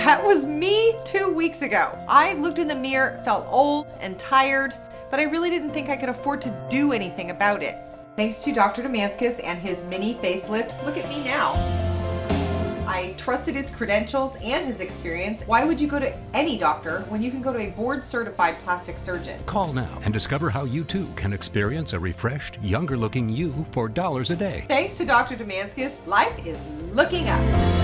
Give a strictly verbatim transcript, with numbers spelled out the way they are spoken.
That was me two weeks ago. I looked in the mirror, felt old and tired, but I really didn't think I could afford to do anything about it. Thanks to Doctor Domanskis and his mini facelift, look at me now. I trusted his credentials and his experience. Why would you go to any doctor when you can go to a board-certified plastic surgeon? Call now and discover how you too can experience a refreshed, younger-looking you for dollars a day. Thanks to Doctor Domanskis, life is looking up.